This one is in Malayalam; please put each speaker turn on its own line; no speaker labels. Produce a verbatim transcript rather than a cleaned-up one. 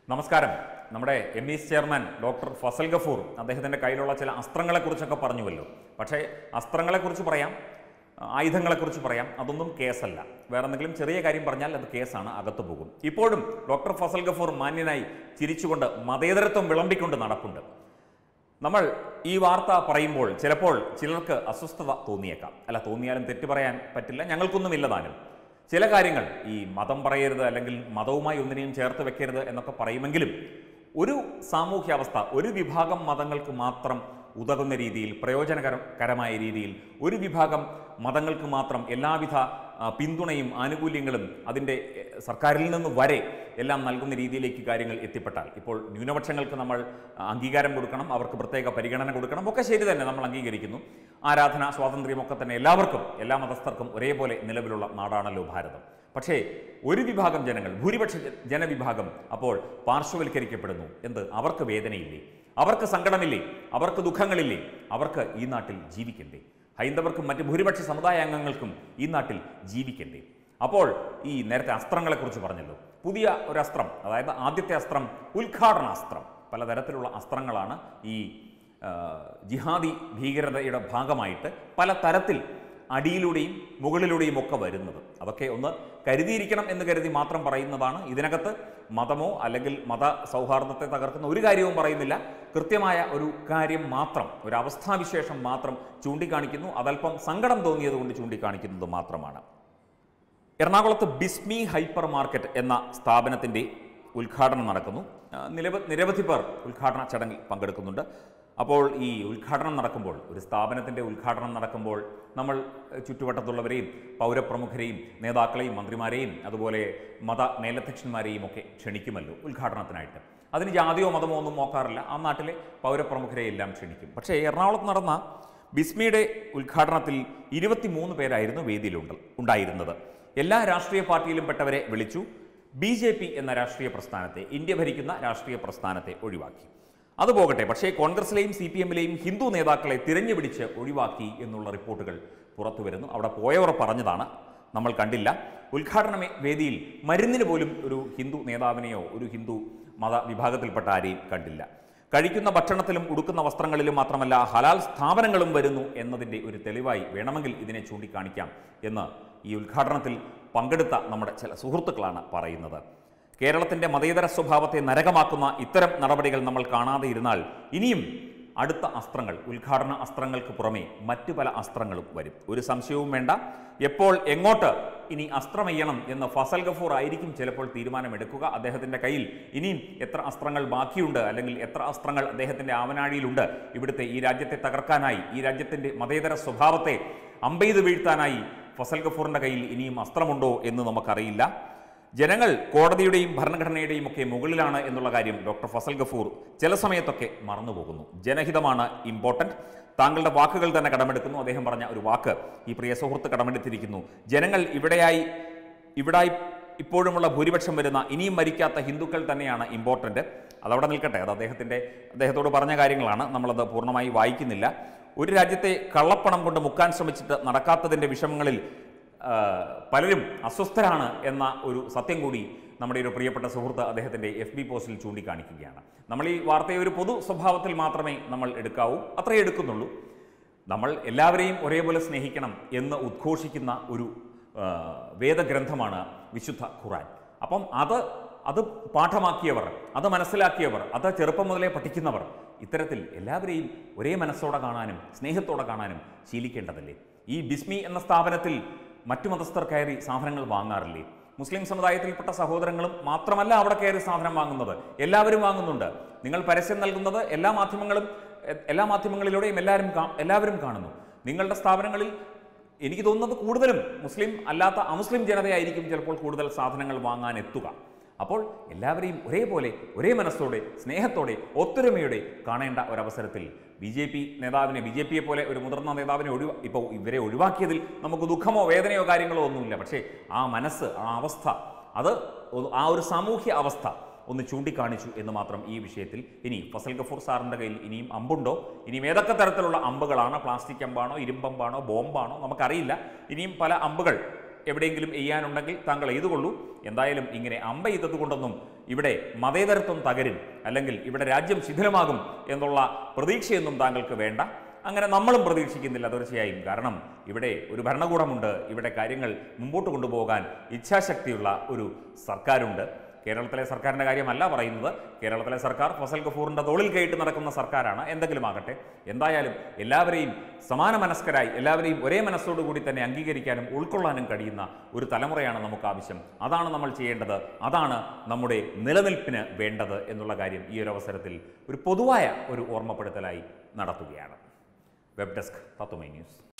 നമസ്കാരം. നമ്മുടെ M E chairman doctor Fazal Gafoor അദ്ദേഹത്തിൻ്റെ കയ്യിലുള്ള ചില അസ്ത്രങ്ങളെക്കുറിച്ചൊക്കെ പറഞ്ഞുവല്ലോ. പക്ഷേ അസ്ത്രങ്ങളെക്കുറിച്ച് പറയാം, ആയുധങ്ങളെക്കുറിച്ച് പറയാം, അതൊന്നും കേസല്ല. വേറെ എന്തെങ്കിലും ചെറിയ കാര്യം പറഞ്ഞാൽ അത് കേസാണ്, അകത്തു പോകും. ഇപ്പോഴും ഡോക്ടർ ഫസൽ ഗഫൂർ മാന്യനായി ചിരിച്ചുകൊണ്ട് മതേതരത്വം വിളമ്പിക്കൊണ്ട് നടപ്പുണ്ട്. നമ്മൾ ഈ വാർത്ത പറയുമ്പോൾ ചിലപ്പോൾ ചിലർക്ക് അസ്വസ്ഥത തോന്നിയേക്കാം. അല്ല, തോന്നിയാലും തെറ്റ് പറയാൻ പറ്റില്ല, ഞങ്ങൾക്കൊന്നുമില്ല താനും. ചില കാര്യങ്ങൾ ഈ മതം പറയരുത്, അല്ലെങ്കിൽ മതവുമായി ഒന്നിനെയും ചേർത്ത് വെക്കരുത് എന്നൊക്കെ പറയുമെങ്കിലും ഒരു സാമൂഹ്യാവസ്ഥ, ഒരു വിഭാഗം മതങ്ങൾക്ക് മാത്രം ഉതകുന്ന രീതിയിൽ, പ്രയോജനകരമായ രീതിയിൽ, ഒരു വിഭാഗം മതങ്ങൾക്ക് മാത്രം എല്ലാവിധ പിന്തുണയും ആനുകൂല്യങ്ങളും അതിൻ്റെ സർക്കാരിൽ നിന്ന് വരെ എല്ലാം നൽകുന്ന രീതിയിലേക്ക് കാര്യങ്ങൾ എത്തിപ്പെട്ടാൽ, ഇപ്പോൾ ന്യൂനപക്ഷങ്ങൾക്ക് നമ്മൾ അംഗീകാരം കൊടുക്കണം, അവർക്ക് പ്രത്യേക പരിഗണന കൊടുക്കണം, ഒക്കെ ശരി തന്നെ, നമ്മൾ അംഗീകരിക്കുന്നു. ആരാധന സ്വാതന്ത്ര്യമൊക്കെ തന്നെ എല്ലാവർക്കും, എല്ലാ മതസ്ഥർക്കും ഒരേപോലെ നിലവിലുള്ള നാടാണല്ലോ ഭാരതം. പക്ഷേ ഒരു വിഭാഗം ജനങ്ങൾ, ഭൂരിപക്ഷ ജനവിഭാഗം അപ്പോൾ പാർശ്വവൽക്കരിക്കപ്പെടുന്നു. എന്ത്? അവർക്ക് വേദനയില്ലേ? അവർക്ക് സങ്കടമില്ലേ? അവർക്ക് ദുഃഖങ്ങളില്ലേ? അവർക്ക് ഈ നാട്ടിൽ ജീവിക്കണ്ടേ? ഹൈന്ദവർക്കും മറ്റ് ഭൂരിപക്ഷ സമുദായ അംഗങ്ങൾക്കും ഈ നാട്ടിൽ ജീവിക്കണ്ടേ? അപ്പോൾ ഈ നേരത്തെ അസ്ത്രങ്ങളെക്കുറിച്ച് പറഞ്ഞല്ലോ, പുതിയ ഒരു അസ്ത്രം, അതായത് ആദ്യത്തെ അസ്ത്രം ഉദ്ഘാടനാസ്ത്രം. പലതരത്തിലുള്ള അസ്ത്രങ്ങളാണ് ഈ ജിഹാദി ഭീകരതയുടെ ഭാഗമായിട്ട് പല തരത്തിൽ അടിയിലൂടെയും മുകളിലൂടെയും ഒക്കെ വരുന്നത്. അതൊക്കെ ഒന്ന് കരുതിയിരിക്കണം എന്ന് കരുതി മാത്രം പറയുന്നതാണ്. ഇതിനകത്ത് മതമോ അല്ലെങ്കിൽ മത സൗഹാർദ്ദത്തെ തകർക്കുന്ന ഒരു കാര്യവും പറയുന്നില്ല. കൃത്യമായ ഒരു കാര്യം മാത്രം, ഒരു അവസ്ഥാവിശേഷം മാത്രം ചൂണ്ടിക്കാണിക്കുന്നു. അതല്പം സങ്കടം തോന്നിയത് കൊണ്ട് ചൂണ്ടിക്കാണിക്കുന്നത് മാത്രമാണ്. എറണാകുളത്ത് ബിസ്മി ഹൈപ്പർ മാർക്കറ്റ് എന്ന സ്ഥാപനത്തിൻ്റെ ഉദ്ഘാടനം നടക്കുന്നു. നിരവധി നിരവധി പേർ ഉദ്ഘാടന ചടങ്ങിൽ പങ്കെടുക്കുന്നുണ്ട്. അപ്പോൾ ഈ ഉദ്ഘാടനം നടക്കുമ്പോൾ, ഒരു സ്ഥാപനത്തിൻ്റെ ഉദ്ഘാടനം നടക്കുമ്പോൾ നമ്മൾ ചുറ്റുവട്ടത്തുള്ളവരെയും പൗരപ്രമുഖരെയും നേതാക്കളെയും മന്ത്രിമാരെയും അതുപോലെ മത മേലധ്യക്ഷന്മാരെയും ഒക്കെ ക്ഷണിക്കുമല്ലോ ഉദ്ഘാടനത്തിനായിട്ട്. അതിന് ജാതിയോ മതമോ ഒന്നും നോക്കാറില്ല, ആ നാട്ടിലെ പൗരപ്രമുഖരെ എല്ലാം ക്ഷണിക്കും. പക്ഷേ എറണാകുളത്ത് നടന്ന ബിസ്മിയുടെ ഉദ്ഘാടനത്തിൽ ഇരുപത്തിമൂന്ന് പേരായിരുന്നു വേദിയിലുണ്ട് ഉണ്ടായിരുന്നത്. എല്ലാ രാഷ്ട്രീയ പാർട്ടിയിലും പെട്ടവരെ വിളിച്ചു. ബി ജെ പി എന്ന രാഷ്ട്രീയ പ്രസ്ഥാനത്തെ, ഇന്ത്യ ഭരിക്കുന്ന രാഷ്ട്രീയ പ്രസ്ഥാനത്തെ ഒഴിവാക്കി. അതുപോകട്ടെ, പക്ഷേ കോൺഗ്രസിലെയും സി പി എമ്മിലെയും ഹിന്ദു നേതാക്കളെ തിരഞ്ഞുപിടിച്ച് ഒഴിവാക്കി എന്നുള്ള റിപ്പോർട്ടുകൾ പുറത്തു വരുന്നു. അവിടെ പോയവർ പറഞ്ഞതാണ്, നമ്മൾ കണ്ടില്ല. ഉദ്ഘാടന വേദിയിൽ മരുന്നിന് പോലും ഒരു ഹിന്ദു നേതാവിനെയോ ഒരു ഹിന്ദു മത വിഭാഗത്തിൽപ്പെട്ട ആരെയും കണ്ടില്ല. കഴിക്കുന്ന ഭക്ഷണത്തിലും ഉടുക്കുന്ന വസ്ത്രങ്ങളിലും മാത്രമല്ല ഹലാൽ സ്ഥാപനങ്ങളും വരുന്നു എന്നതിൻ്റെ ഒരു തെളിവായി വേണമെങ്കിൽ ഇതിനെ ചൂണ്ടിക്കാണിക്കാം എന്ന് ഈ ഉദ്ഘാടനത്തിൽ പങ്കെടുത്ത നമ്മുടെ ചില സുഹൃത്തുക്കളാണ് പറയുന്നത്. കേരളത്തിൻ്റെ മതേതര സ്വഭാവത്തെ നരകമാക്കുന്ന ഇത്തരം നടപടികൾ നമ്മൾ കാണാതെ ഇരുന്നാൽ ഇനിയും അടുത്ത അസ്ത്രങ്ങൾ, ഉദ്ഘാടന അസ്ത്രങ്ങൾക്ക് പുറമെ മറ്റു പല അസ്ത്രങ്ങളും വരും. ഒരു സംശയവും വേണ്ട. എപ്പോൾ എങ്ങോട്ട് ഇനി അസ്ത്രമെയ്യണം എന്ന് ഫസൽ ഗഫൂർ ആയിരിക്കും ചിലപ്പോൾ തീരുമാനമെടുക്കുക. അദ്ദേഹത്തിൻ്റെ കയ്യിൽ ഇനിയും എത്ര അസ്ത്രങ്ങൾ ബാക്കിയുണ്ട്, അല്ലെങ്കിൽ എത്ര അസ്ത്രങ്ങൾ അദ്ദേഹത്തിൻ്റെ ആവനാഴിയിലുണ്ട് ഇവിടുത്തെ ഈ രാജ്യത്തെ തകർക്കാനായി, ഈ രാജ്യത്തിൻ്റെ മതേതര സ്വഭാവത്തെ അമ്പെയ്ത് വീഴ്ത്താനായി ഫസൽ ഗഫൂറിൻ്റെ കയ്യിൽ ഇനിയും അസ്ത്രമുണ്ടോ എന്ന് നമുക്കറിയില്ല. ജനങ്ങൾ കോടതിയുടെയും ഭരണഘടനയുടെയും ഒക്കെ മുകളിലാണ് എന്നുള്ള കാര്യം ഡോക്ടർ ഫസൽ ഗഫൂർ ചില സമയത്തൊക്കെ മറന്നുപോകുന്നു. ജനഹിതമാണ് ഇമ്പോർട്ടൻറ്റ്. താങ്കളുടെ വാക്കുകൾ തന്നെ കടമെടുക്കുന്നു. അദ്ദേഹം പറഞ്ഞ ഒരു വാക്ക് ഈ പ്രിയ സുഹൃത്ത് കടമെടുത്തിരിക്കുന്നു. ജനങ്ങൾ ഇവിടെയായി ഇവിടായി ഇപ്പോഴുമുള്ള ഭൂരിപക്ഷം വരുന്ന ഇനിയും മരിക്കാത്ത ഹിന്ദുക്കൾ തന്നെയാണ് ഇമ്പോർട്ടൻറ്റ്. അതവിടെ നിൽക്കട്ടെ, അത് അദ്ദേഹത്തിൻ്റെ അദ്ദേഹത്തോട് പറഞ്ഞ കാര്യങ്ങളാണ്, നമ്മളത് പൂർണ്ണമായി വായിക്കുന്നില്ല. ഒരു രാജ്യത്തെ കള്ളപ്പണം കൊണ്ട് മുക്കാൻ ശ്രമിച്ചിട്ട് നടക്കാത്തതിൻ്റെ വിഷമങ്ങളിൽ പലരും അസ്വസ്ഥരാണ് എന്ന ഒരു സത്യം കൂടി നമ്മുടെ ഒരു പ്രിയപ്പെട്ട സുഹൃത്ത് അദ്ദേഹത്തിൻ്റെ എഫ് ബി പോസ്റ്റിൽ ചൂണ്ടിക്കാണിക്കുകയാണ്. നമ്മൾ ഈ വാർത്തയെ ഒരു പൊതു സ്വഭാവത്തിൽ മാത്രമേ നമ്മൾ എടുക്കാവൂ, അത്രയേ എടുക്കുന്നുള്ളൂ. നമ്മൾ എല്ലാവരെയും ഒരേപോലെ സ്നേഹിക്കണം എന്ന് ഉദ്ഘോഷിക്കുന്ന ഒരു വേദഗ്രന്ഥമാണ് വിശുദ്ധ ഖുർആൻ. അപ്പം അത് അത് പാഠമാക്കിയവർ, അത് മനസ്സിലാക്കിയവർ, അത് ചെറുപ്പം മുതലേ പഠിക്കുന്നവർ ഇത്തരത്തിൽ എല്ലാവരെയും ഒരേ മനസ്സോടെ കാണാനും സ്നേഹത്തോടെ കാണാനും ശീലിക്കേണ്ടതല്ലേ? ഈ ബിസ്മി എന്ന സ്ഥാപനത്തിൽ മറ്റു മതസ്ഥർ കയറി സാധനങ്ങൾ വാങ്ങാറില്ലേ? മുസ്ലിം സമുദായത്തിൽപ്പെട്ട സഹോദരങ്ങളും മാത്രമല്ല അവിടെ കയറി സാധനം വാങ്ങുന്നത്, എല്ലാവരും വാങ്ങുന്നുണ്ട്. നിങ്ങൾ പരസ്യം നൽകുന്നത് എല്ലാ മാധ്യമങ്ങളും എല്ലാ മാധ്യമങ്ങളിലൂടെയും എല്ലാവരും എല്ലാവരും കാണുന്നു. നിങ്ങളുടെ സ്ഥാപനങ്ങളിൽ എനിക്ക് തോന്നുന്നത് കൂടുതലും മുസ്ലിം അല്ലാത്ത അമുസ്ലിം ജനതയായിരിക്കും ചിലപ്പോൾ കൂടുതൽ സാധനങ്ങൾ വാങ്ങാൻ എത്തുക. അപ്പോൾ എല്ലാവരെയും ഒരേപോലെ ഒരേ മനസ്സോടെ സ്നേഹത്തോടെ ഒത്തൊരുമയോടെ കാണേണ്ട ഒരവസരത്തിൽ ബി ജെ പി നേതാവിനെ, ബി ജെ പിയെ പോലെ ഒരു മുതിർന്ന നേതാവിനെ ഒഴിവാ ഇപ്പോൾ ഇവരെ ഒഴിവാക്കിയതിൽ നമുക്ക് ദുഃഖമോ വേദനയോ കാര്യങ്ങളോ ഒന്നുമില്ല. പക്ഷേ ആ മനസ്സ്, ആ അവസ്ഥ, അത് ആ ഒരു സാമൂഹ്യ അവസ്ഥ ഒന്ന് ചൂണ്ടിക്കാണിച്ചു എന്ന് മാത്രം ഈ വിഷയത്തിൽ. ഇനി ഫസൽ ഗഫൂർ സാറിൻ്റെ കയ്യിൽ ഇനിയും അമ്പുണ്ടോ? ഇനിയും ഏതൊക്കെ തരത്തിലുള്ള അമ്പുകളാണ്? പ്ലാസ്റ്റിക് അമ്പാണോ, ഇരുമ്പമ്പാണോ, ബോംബാണോ? നമുക്കറിയില്ല. ഇനിയും പല അമ്പുകൾ എവിടെയെങ്കിലും ചെയ്യാനുണ്ടെങ്കിൽ താങ്കൾ എഴുതുകൊള്ളൂ. എന്തായാലും ഇങ്ങനെ അമ്പ ചെയ്തത് കൊണ്ടൊന്നും ഇവിടെ മതേതരത്വം തകരും, അല്ലെങ്കിൽ ഇവിടെ രാജ്യം ശിഥിലമാകും എന്നുള്ള പ്രതീക്ഷയൊന്നും താങ്കൾക്ക് വേണ്ട. അങ്ങനെ നമ്മളും പ്രതീക്ഷിക്കുന്നില്ല തീർച്ചയായും. കാരണം ഇവിടെ ഒരു ഭരണകൂടമുണ്ട്, ഇവിടെ കാര്യങ്ങൾ മുമ്പോട്ട് കൊണ്ടുപോകാൻ ഇച്ഛാശക്തിയുള്ള ഒരു സർക്കാരുണ്ട്. കേരളത്തിലെ സർക്കാരിൻ്റെ കാര്യമല്ല പറയുന്നത്. കേരളത്തിലെ സർക്കാർ ഫസൽ ഗഫൂറിൻ്റെ തോളിൽ കയറ്റി നടക്കുന്ന സർക്കാരാണ്. എന്തെങ്കിലും ആകട്ടെ, എന്തായാലും എല്ലാവരെയും സമാന മനസ്കരായി, എല്ലാവരെയും ഒരേ മനസ്സോടുകൂടി തന്നെ അംഗീകരിക്കാനും ഉൾക്കൊള്ളാനും കഴിയുന്ന ഒരു തലമുറയാണ് നമുക്ക് ആവശ്യം. അതാണ് നമ്മൾ ചെയ്യേണ്ടത്, അതാണ് നമ്മുടെ നിലനിൽപ്പിന് വേണ്ടത് എന്നുള്ള കാര്യം ഈ ഒരു അവസരത്തിൽ ഒരു പൊതുവായ ഒരു ഓർമ്മപ്പെടുത്തലായി നടത്തുകയാണ്. Web desk Tatwamayi news.